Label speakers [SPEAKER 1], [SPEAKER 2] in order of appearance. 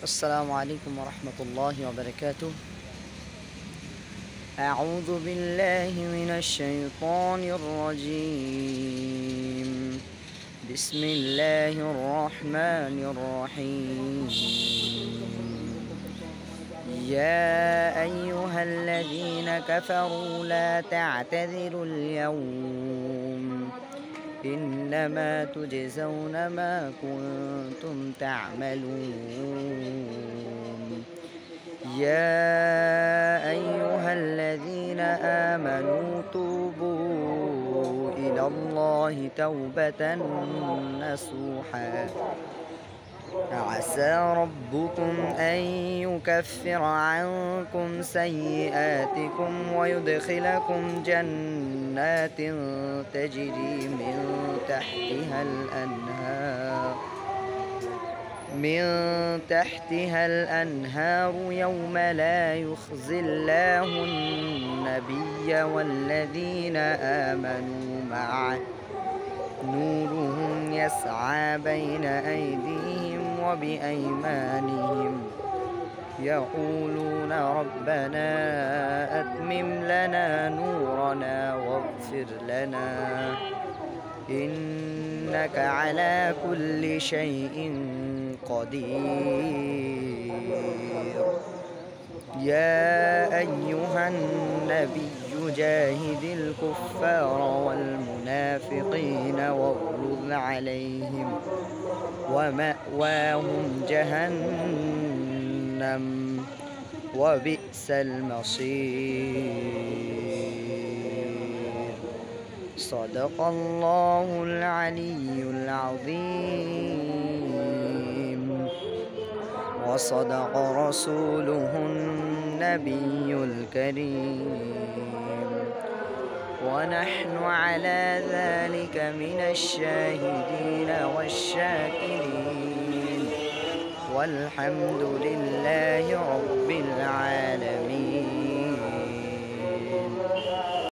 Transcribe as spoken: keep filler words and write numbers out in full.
[SPEAKER 1] السلام عليكم ورحمة الله وبركاته. أعوذ بالله من الشيطان الرجيم. بسم الله الرحمن الرحيم. يا أيها الذين كفروا لا تعتذروا اليوم إنما تجزون ما كنتم تعملون. يا أيها الذين آمنوا توبوا إلى الله توبة نصوحا عسى ربكم أن يكفر عنكم سيئاتكم ويدخلكم جنات تجري من تحتها الأنهار من تحتها الأنهار يوم لا يخزي الله النبي والذين آمنوا معه نورهم يسعى بين أيديهم وبأيمانهم يقولون ربنا أتمم لنا نورنا واغفر لنا إنك على كل شيء قدير. يا أيها النبي جاهد الكفار والمنافقين واغلظ عليهم ومأواهم جهنم وبئس المصير. صدق الله العلي العظيم وصدق رسوله النبي الكريم ونحن على ذلك من الشاهدين والشاكرين والحمد لله رب العالمين.